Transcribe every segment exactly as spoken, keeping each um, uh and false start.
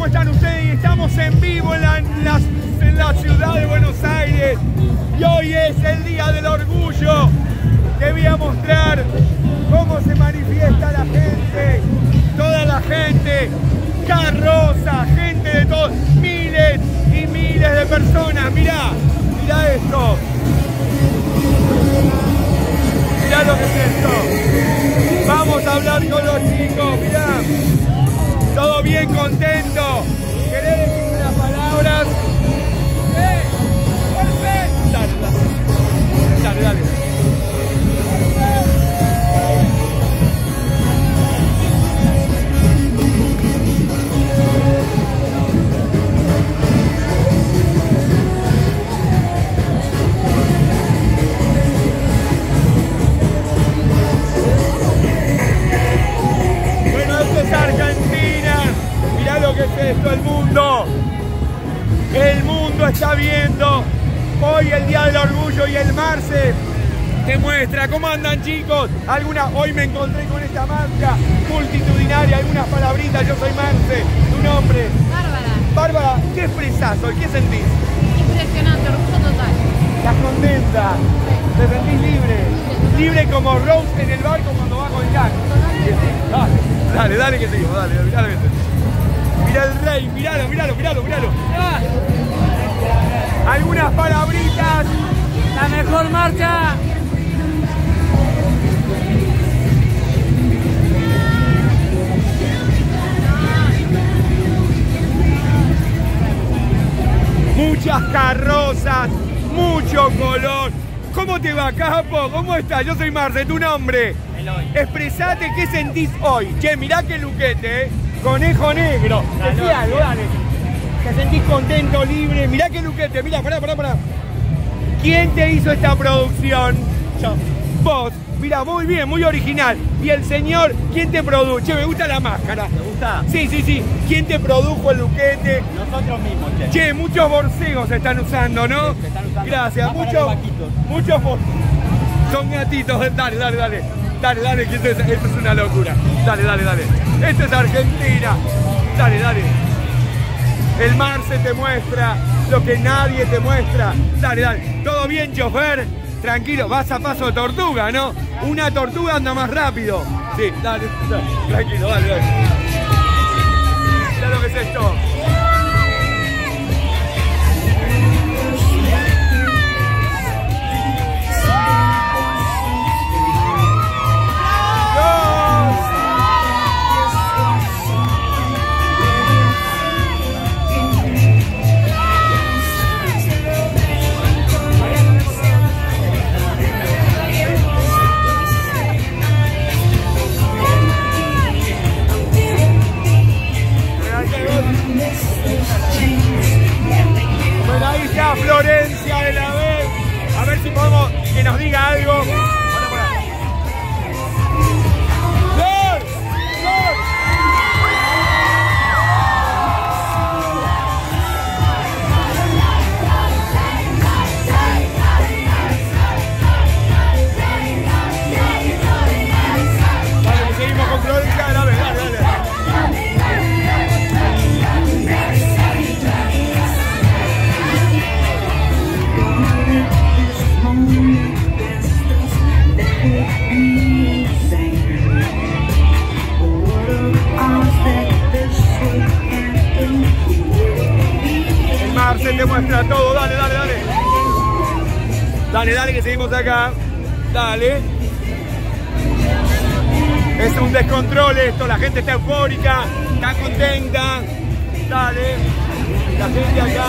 ¿cómo están ustedes? Estamos en vivo en la, en, la, en la ciudad de Buenos Aires y hoy es el Día del Orgullo. Te voy a mostrar cómo se manifiesta la gente, toda la gente, carroza, gente de todos, miles y miles de personas. Mirá, mirá esto. Mirá lo que es esto. Vamos a hablar con los chicos, mirá. Todo bien contento. ¿Querés decir unas palabras? ¡Eh! ¡Perfecto! Dale, dale. Dale, dale. ¿Qué es esto? El mundo, el mundo está viendo hoy el Día del Orgullo y el Marce te muestra. ¿Cómo andan, chicos? Alguna, hoy me encontré con esta marcha multitudinaria, algunas palabritas. Yo soy Marce, tu nombre. Bárbara. Bárbara, ¿qué expresás hoy? ¿Qué sentís? Impresionante, orgullo total. ¿Estás contenta? ¿Te sentís libre? Libre como Rose en el barco cuando va con Jack. Dale, dale, dale que seguimos, dale, dale, dale. Mira el rey, míralo, míralo, míralo, míralo. ¡Ah! Algunas palabritas. La mejor marcha. Muchas carrozas, mucho color. ¿Cómo te va, capo? ¿Cómo estás? Yo soy Marce, tu nombre. Eloy. Expresate qué sentís hoy. Che, mirá qué luquete, eh. Conejo negro. Decí algo, dale. Te sentís contento, libre. Mirá qué luquete. Mirá, pará, pará, pará. ¿Quién te hizo esta producción? Yo. Vos. Mirá, muy bien, muy original. Y el señor, ¿quién te produjo? Che, me gusta la máscara. ¿Te gusta? Sí, sí, sí. ¿Quién te produjo el luquete? Nosotros mismos, che. Che, muchos borcegos se están usando, ¿no? Sí, se están usando. Gracias. Más para Muchos. los vaquitos. Muchos bor- son gatitos. Dale, dale, dale. Dale, dale, que esto es, esto es una locura. Dale, dale, dale. Esto es Argentina. Dale, dale. El Marce te muestra lo que nadie te muestra. Dale, dale. ¿Todo bien, chofer? Tranquilo, vas a paso de tortuga, ¿no? Una tortuga anda más rápido. Sí, dale, dale. Tranquilo, dale, dale. Mirá lo que es esto. Bueno, ahí está Florencia de la vez. A ver si podemos que nos diga algo. Bueno, por ahí. ¡Gol! ¡Gol! Vale, que seguimos con Florencia de la vez. Dale, dale. El Marce te muestra todo, dale, dale, dale. Dale, dale, que seguimos acá. Dale. Es un descontrol esto, la gente está eufórica, está contenta. Dale. La gente acá.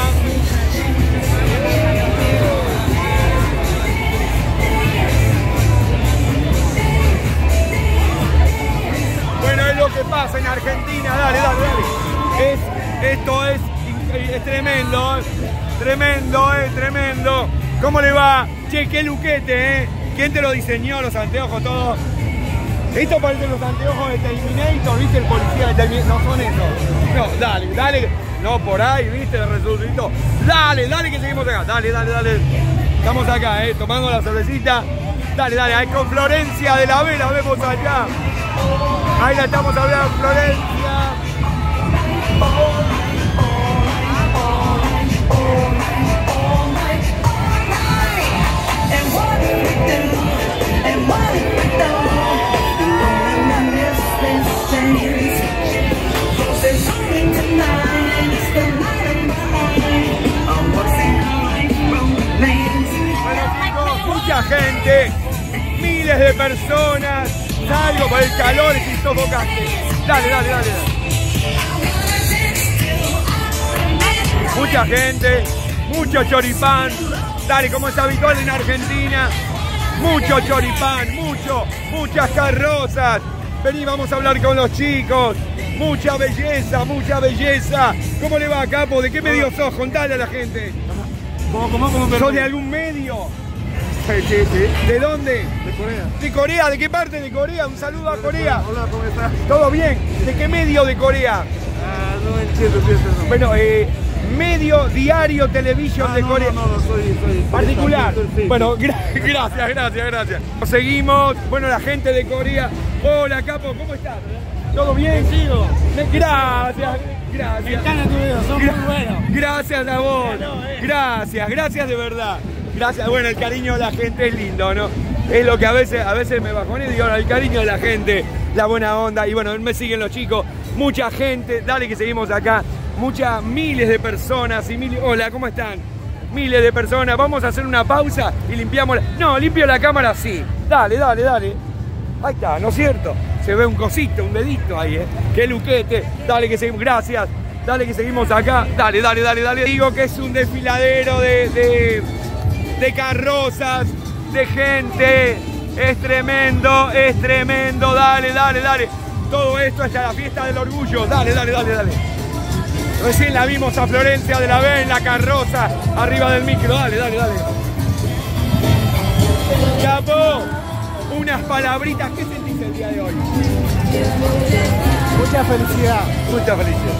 Bueno, es lo que pasa en Argentina. Dale, dale, dale. Es, esto es, es tremendo, ¿eh? Tremendo, eh, tremendo. ¿Cómo le va? Che, qué luquete, eh. ¿Quién te lo diseñó? Los anteojos, todo. Esto parece los anteojos de Terminator, ¿viste? El policía de Terminator. No son esos. No, dale, dale. No, por ahí, ¿viste? El resucitó. Dale, dale que seguimos acá. Dale, dale, dale. Estamos acá, eh, tomando la cervecita. Dale, dale, ahí con Florencia de la Vela, vemos allá. Ahí la estamos hablando, Florencia. de personas. Salgo por el calor y sofocaste. Dale, dale, dale, dale. Mucha gente, mucho choripán. Dale, como es habitual en Argentina. Mucho choripán, mucho, muchas carrozas. Vení, vamos a hablar con los chicos. Mucha belleza, mucha belleza. ¿Cómo le va, capo? ¿De qué medio sos? Contale a la gente. ¿Cómo, cómo, cómo? ¿Sos de algún medio? Sí, sí, sí. ¿De dónde? De Corea. ¿De Corea? ¿De qué parte de Corea? Un saludo a Corea. Hola, ¿cómo estás? ¿Todo bien? ¿De qué medio de Corea? Ah, no entiendo bien. No. Bueno, eh, medio, diario, televisión ah, de no, Corea. No, no, no, soy, soy particular. Sí. Bueno, gra gracias, gracias, gracias. Seguimos. Bueno, la gente de Corea. Hola, capo, ¿cómo estás? ¿Todo bien? Sigo. Gracias, gracias. Me encanta tu video, son Gra muy buenos. Gracias a vos. Gracias, gracias de verdad. Gracias. Bueno, el cariño de la gente es lindo, ¿no? Es lo que a veces, a veces me bajoné y digo, el cariño de la gente, la buena onda. Y bueno, me siguen los chicos. Mucha gente. Dale que seguimos acá. Muchas, miles de personas y miles... Hola, ¿cómo están? Miles de personas. Vamos a hacer una pausa y limpiamos la... No, limpio la cámara así. Dale, dale, dale. Ahí está, ¿no es cierto? Se ve un cosito, un dedito ahí, ¿eh? Qué luquete. Dale que seguimos. Gracias. Dale que seguimos acá. Dale, dale, dale, dale. Digo que es un desfiladero de, de, de carrozas, de gente. Es tremendo, es tremendo. Dale, dale, dale. Todo esto hasta la fiesta del orgullo. Dale, dale, dale, dale. Recién la vimos a Florencia de la B en la carroza, arriba del micro. Dale, dale, dale. Capo, unas palabritas. ¿Qué sentís el día de hoy? Mucha felicidad. Mucha felicidad.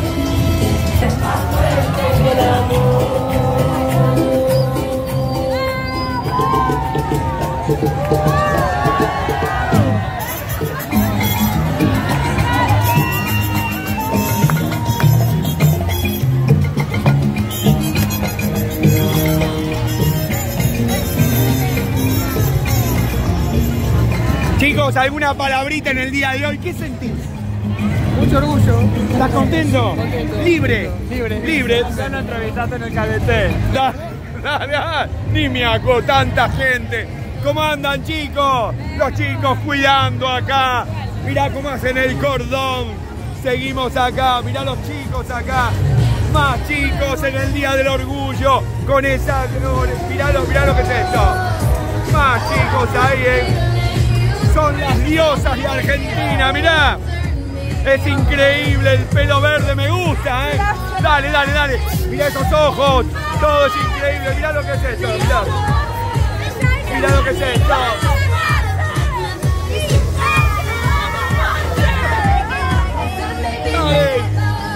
Chicos, ¿alguna palabrita en el día de hoy? ¿Qué sentís? Mucho orgullo. ¿Estás contento? Contento. Libre. Libre. Libre. Ya no entrevistaste en el K B T. Dale, dale, dale. Ni me acuerdo, tanta gente. ¿Cómo andan, chicos? Los chicos cuidando acá. Mirá cómo hacen el cordón. Seguimos acá. Mirá los chicos acá. Más chicos en el Día del Orgullo. Con esa gloria. Mirá lo, mirá lo que es esto. Más chicos ahí, ¿eh? Son las diosas de Argentina, mirá. Es increíble, el pelo verde me gusta, ¿eh? Dale, dale, dale. Mirá esos ojos. Todo es increíble. Mirá lo que es esto, mirá. Mirá lo que es esto. Dale.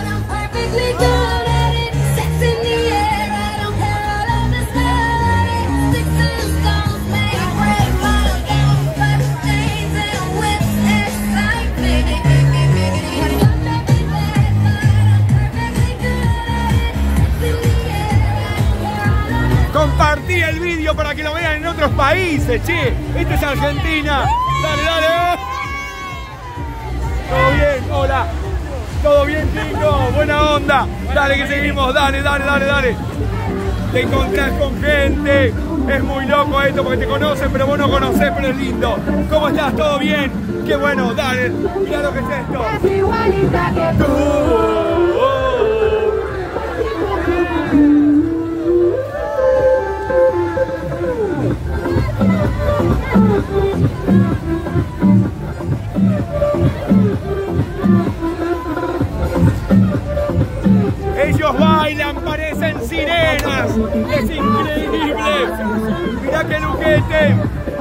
Compartí el vídeo para que lo vean en otros países, che. Esto es Argentina. Dale, dale. ¿Todo bien? Hola. ¿Todo bien, chicos? Buena onda. Dale que seguimos. Dale, dale, dale, dale. Te encontrás con gente. Es muy loco esto porque te conocen, pero vos no conocés, pero es lindo. ¿Cómo estás? ¿Todo bien? Qué bueno, dale. Mirá lo que es esto. Es igualita que tú. Oh, oh. Ellos bailan, parecen sirenas. Es increíble. Mirá qué luquete.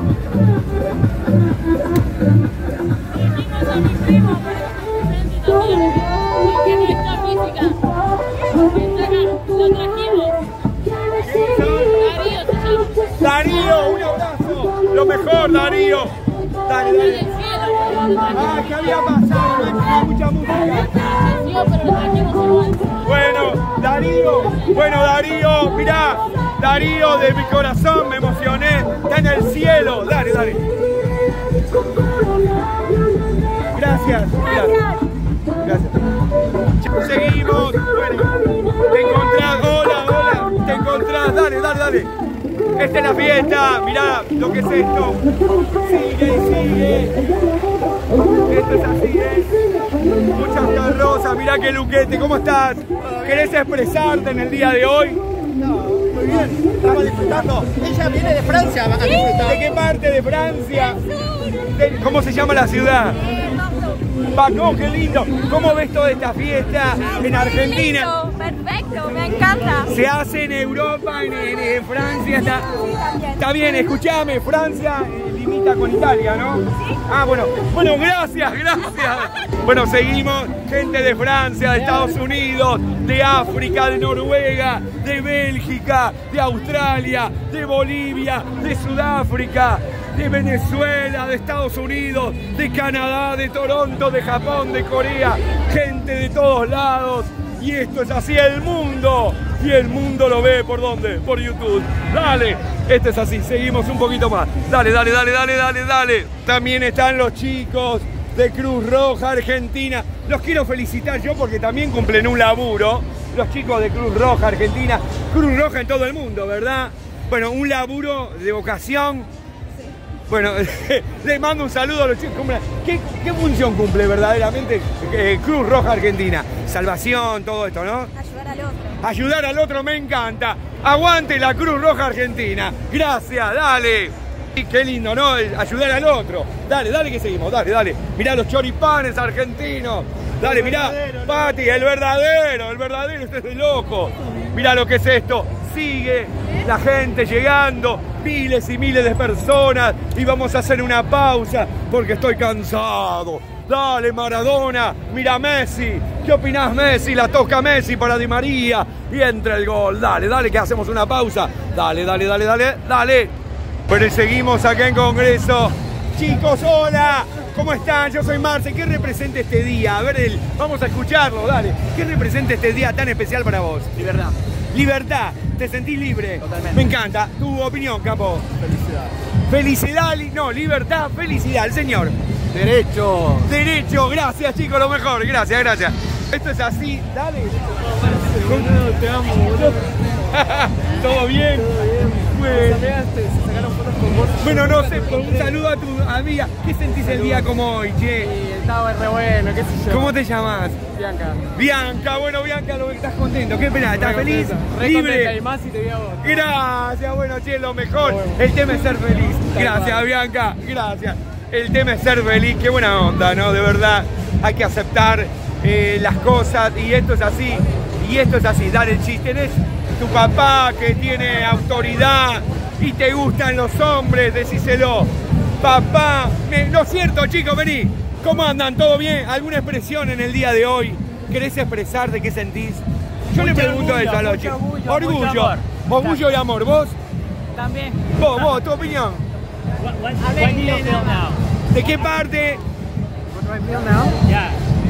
Dijimos a mi primo para que se presente también, porque no está física. Lo trajimos. Darío se llama. Darío, un abrazo. Lo mejor, Darío. Dale, En dale. el cielo. Ah, ¿qué había pasado? Hay mucha música. Falleció, pero lo trajimos igual. Bueno, Darío, bueno, Darío, mirá, Darío, de mi corazón me emocioné, está en el cielo, dale, dale. Gracias, gracias. Gracias. Seguimos, bueno, te encontrás, hola, hola, te encontrás, dale, dale, dale. Esta es la fiesta. Mirá lo que es esto. Sigue y sigue. Esto es así, ¿eh? Muchas carrozas. Mirá qué luquete. ¿Cómo estás? ¿Querés expresarte en el día de hoy? No, muy bien. Estamos disfrutando. Ella viene de Francia, van a disfrutar. ¿De qué parte de Francia? Del sur. De- ¿Cómo se llama la ciudad? Eh, Bordeaux. Paco, qué lindo. ¿Cómo ves toda esta fiesta en Argentina? Lindo, perfecto, me encanta. Se hace en Europa, en, en- en Francia. Está, Sí, también. está bien, escuchame, Francia eh, limita con Italia, ¿no? Ah, bueno, bueno, gracias, gracias. Bueno, seguimos, gente de Francia, de Estados Unidos, de África, de Noruega, de Bélgica, de Australia, de Bolivia, de Sudáfrica, de Venezuela, de Estados Unidos, de Canadá, de Toronto, de Japón, de Corea, gente de todos lados. Y esto es así el mundo. Y el mundo lo ve por dónde? Por YouTube. Dale, esto es así, seguimos un poquito más. Dale, dale, dale, dale, dale, dale. También están los chicos de Cruz Roja Argentina. Los quiero felicitar yo porque también cumplen un laburo. Los chicos de Cruz Roja Argentina. Cruz Roja en todo el mundo, ¿verdad? Bueno, un laburo de vocación. Bueno, les mando un saludo a los chicos. ¿Qué, qué función cumple verdaderamente eh, Cruz Roja Argentina? Salvación, todo esto, ¿no? Ayudar al otro. Ayudar al otro me encanta. Aguante la Cruz Roja Argentina. Gracias, dale. Y qué lindo, ¿no? Ayudar al otro. Dale, dale que seguimos, dale, dale. Mirá los choripanes argentinos. Dale, El mirá, verdadero, ¿no? Pati, el verdadero, el verdadero, este es de loco. Mirá lo que es esto. Sigue la gente llegando, miles y miles de personas. Y vamos a hacer una pausa porque estoy cansado. Dale, Maradona, mira Messi. ¿Qué opinás, Messi? La toca Messi para Di María y entra el gol. Dale, dale, que hacemos una pausa. Dale, dale, dale, dale, dale. Pero seguimos acá en Congreso. Chicos, hola. ¿Cómo están? Yo soy Marce. ¿Qué representa este día? A ver, el... vamos a escucharlo, dale. ¿Qué representa este día tan especial para vos? Libertad. Libertad. ¿Te sentís libre? Totalmente. Me encanta. ¿Tu opinión, capo? Felicidad. Felicidad, li- no, libertad, felicidad. El señor. Derecho. Derecho. Gracias, chicos, lo mejor. Gracias, gracias. Esto es así. Dale. Te amo, boludo. ¿Todo bien? Bueno. Se sacaron fotos con vos. Bueno, no sé, con un saludo a tu amiga. ¿Qué sentís el día como hoy, che? Y estaba re bueno, qué sé yo. ¿Cómo te llamas? Bianca. Bianca, bueno, Bianca, lo que estás contento. ¿Qué pena? ¿Estás Re feliz? contenta, re contenta, ¿Libre? y más si te vi a vos. Gracias, bueno, che, lo mejor. Bueno. El tema es ser feliz. Tal Gracias, cual. Bianca, gracias. El tema es ser feliz, qué buena onda, ¿no? De verdad, hay que aceptar eh, las cosas y esto es así. Y esto es así, dale el chiste. Tenés tu papá que tiene autoridad y te gustan los hombres, decíselo. Papá, me... ¿no es cierto, chicos? Vení. ¿Cómo andan? ¿Todo bien? ¿Alguna expresión en el día de hoy? ¿Querés expresar de qué sentís? Yo le Mucho pregunto orgullo, eso a los mucho chicos. orgullo, Orgullo. mucho amor. Orgullo y amor. ¿Vos? También. Vos, vos, tu opinión. What, what, what do you feel now? ¿De qué parte? What do I feel now? Yeah.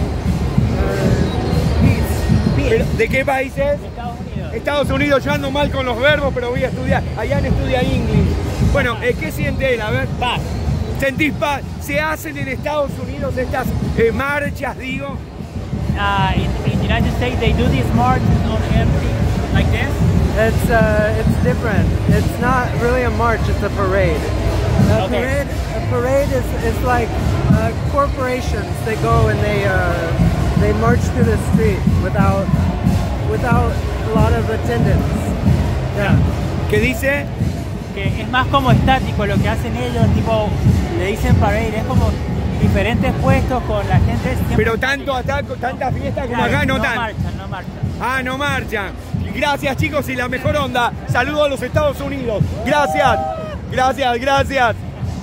Pero, ¿de qué países? Estados Unidos. Estados Unidos. Yo ando mal con los verbos, pero voy a estudiar. Allá en estudia English. Bueno, eh, ¿qué siente él? A ver. Paz. ¿Sentís paz? ¿Se hacen en Estados Unidos estas eh, marchas, digo? Uh, in, in the United States, they do these marches on everything like this. It's uh, it's different. It's not really a march. It's a parade. A Okay. parade, a parade is, is like uh, corporations. They go and they uh, they march through the street without without a lot of attendance. Yeah. ¿Qué dice? Que es más como estático lo que hacen ellos, tipo, le dicen parade, es como diferentes puestos con la gente. siempre Pero tanto acá, tanta fiesta como Claro, acá, no, no tanto. marchan, no marchan. Ah, no marchan. Gracias, chicos, y la mejor onda. Saludos a los Estados Unidos. Gracias, gracias, gracias.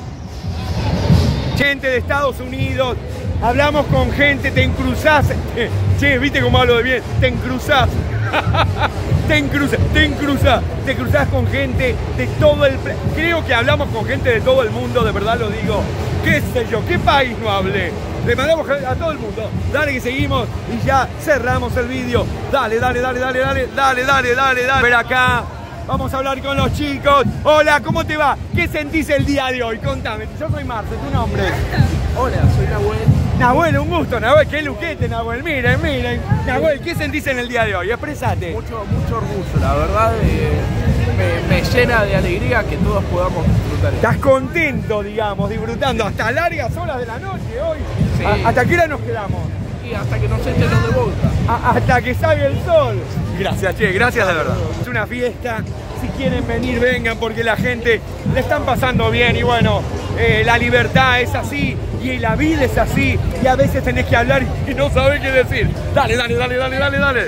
Gente de Estados Unidos. Hablamos con gente, te encruzás. Che, ¿viste cómo hablo de bien? Te encruzás. Te encruzás, te encruzás. Te cruzás con gente de todo el... pla- Creo que hablamos con gente de todo el mundo, de verdad lo digo. ¿Qué sé yo? ¿Qué país no hablé? Le mandamos a todo el mundo. Dale que seguimos y ya cerramos el vídeo. Dale, dale, dale, dale, dale, dale, dale, dale, dale. Ven acá. Vamos a hablar con los chicos. Hola, ¿cómo te va? ¿Qué sentís el día de hoy? Contame. Yo soy Marce, ¿tu nombre? Hola, soy Nahuel. Nahuel, un gusto, Nahuel, qué luquete, Nahuel, miren, miren. Nahuel, ¿qué sentís en el día de hoy? Expresate. Mucho, mucho orgullo, la verdad, eh, me, me llena de alegría que todos podamos disfrutar. Estás contento, digamos, disfrutando hasta largas horas de la noche hoy. Sí. ¿A- ¿Hasta qué hora nos quedamos? Y hasta que nos echen los de vuelta. A- hasta que salga el sol. Gracias, che, gracias de verdad. Es una fiesta, si quieren venir, vengan, porque la gente le están pasando bien y bueno, eh, la libertad es así y la vida es así y a veces tenés que hablar y no sabés qué decir. Dale, dale, dale, dale, dale, dale.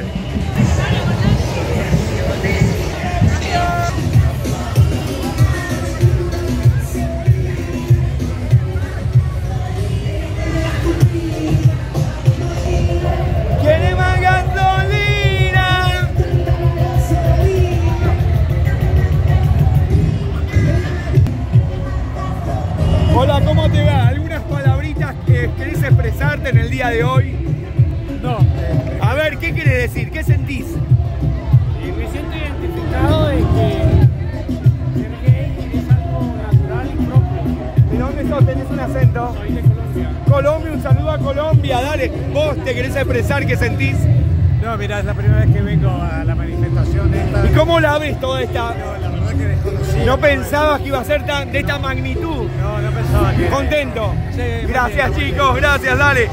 ¿Quiere más gasolina? Hola, ¿cómo te va? ¿Algunas palabritas que querés expresarte en el día de hoy? No, A ver, ¿qué quieres decir? ¿Qué sentís? eh, me siento identificado de que ser gay es algo natural y propio. ¿De dónde sos? ¿Tenés un acento? Soy de Colombia. Colombia, un saludo a Colombia, dale. ¿Vos te querés expresar qué sentís? No, mira, es la primera vez que vengo a la manifestación esta. ¿Y cómo la ves toda esta? No, la verdad que desconocí. ¿No pensabas que iba a ser tan, de esta magnitud? No, no pensaba que... ¿Contento? Sí, Gracias, muy bien, chicos, gracias, dale.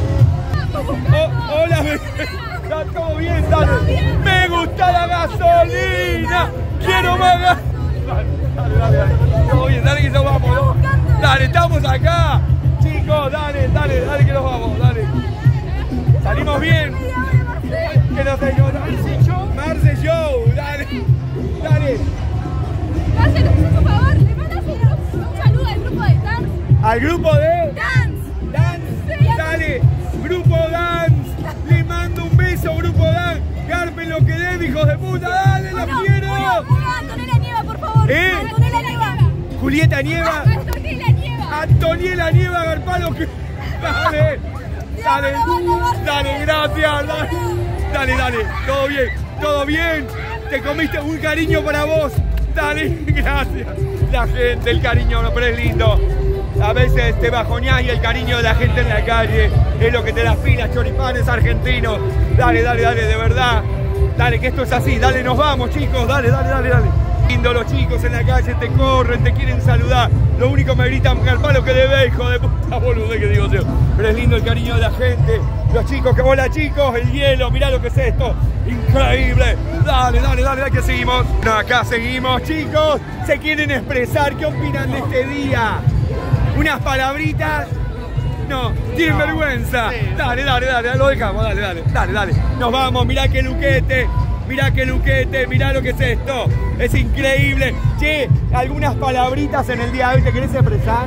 Oh, hola, me... ¿Está todo bien? Dale. Me gusta la gasolina. Quiero más gas. Dale, dale, dale. Todo bien, dale que nos vamos. ¿No? Dale, estamos acá. Chicos, dale, dale, dale que nos vamos, dale. ¿Salimos bien? Que no sé yo. Marce Show. Marce Show, dale. Dale. Cáceres, por favor, le mandas un, un saludo al grupo de dance. Al grupo de... Dance. Dance, dale, grupo Dance, le mando un beso, grupo Dance, garpen lo que den, hijos de puta, dale, los Uno, quiero. uno, uno, Antonella Nieva, por favor. ¿Eh? Antonella Nieva. Julieta Nieva, Antonella Nieva. Antoniela Nieva, garpalo que... Dale, dale, dale, gracias, dale, dale, dale, todo bien, todo bien, te comiste un cariño para vos, dale, gracias. La gente, el cariño, no, pero es lindo. A veces te bajoneás y el cariño de la gente en la calle es lo que te da pilas, choripanes argentinos. Dale, dale, dale, de verdad. Dale, que esto es así. Dale, nos vamos, chicos. Dale, dale, dale, dale. Lindo los chicos en la calle, te corren, te quieren saludar. Lo único me gritan al palo que debe, hijo de puta, boludo, que digo yo. Pero es lindo el cariño de la gente. Los chicos, que hola chicos, el hielo, mirá lo que es esto. Increíble. Dale, dale, dale, dale que seguimos. No, acá seguimos, chicos. Se quieren expresar, ¿qué opinan de este día? Unas palabritas. No, tienen no, vergüenza. Sí. Dale, dale, dale, lo dejamos, dale, dale, dale, dale. Nos vamos, mirá qué luquete, mirá qué luquete, mirá lo que es esto. Es increíble. Che, algunas palabritas en el día de hoy, ¿te querés expresar?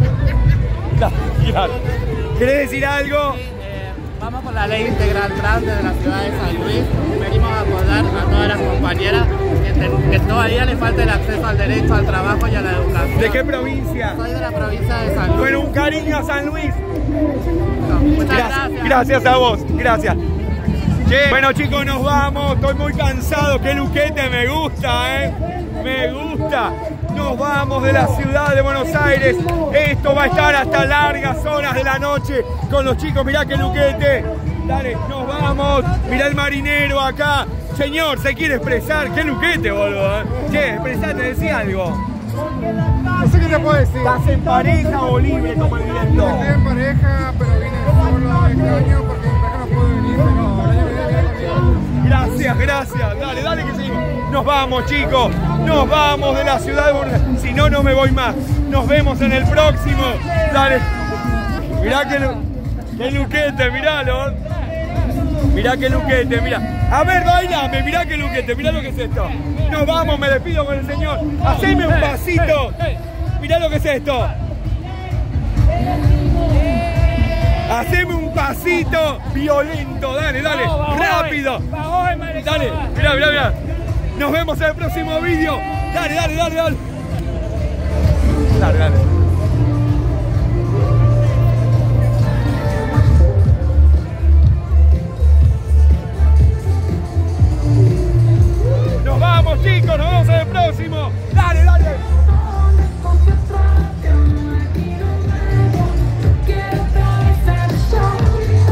Dale, ¿querés decir algo? Vamos por la ley integral trans de la ciudad de San Luis. Venimos a acordar a todas las compañeras que, que todavía les falta el acceso al derecho al trabajo y a la educación. ¿De qué provincia? Soy de la provincia de San Luis. Bueno, un cariño a San Luis. No, muchas gracias, gracias. Gracias a vos, gracias. Che, bueno chicos, nos vamos. Estoy muy cansado. Qué luquete, me gusta, ¿eh? Me gusta. Nos vamos de la ciudad de Buenos Aires. Esto va a estar hasta largas horas de la noche con los chicos. Mirá qué luquete. Dale, nos vamos. Mirá el marinero acá. Señor, ¿se quiere expresar? Qué luquete, boludo. ¿eh? Che, expresate, decía algo. No sé qué te puedo decir. ¿Estás en pareja o libre como el viento? Estoy en pareja, pero vine solo este año porque mi pareja no pudo venir, pero ahora ya me viene también. Gracias, gracias. Dale, dale que seguimos. Nos vamos, chicos. Nos vamos de la ciudad de Buenos Aires. Si no, no me voy más. Nos vemos en el próximo. Dale. Mirá que, que luquete, miralo. Mirá que luquete, mirá. A ver, bailame, mirá que luquete, mirá lo que es esto. Nos vamos, me despido con el señor. Haceme un pasito. Mirá lo que es esto. Haceme un pasito violento, dale, dale, rápido. Dale, mirá, mirá, mirá. Nos vemos en el próximo vídeo. Dale, dale, dale, dale. Dale, dale. Nos vamos, chicos, nos vemos en el próximo. Dale, dale. Quiero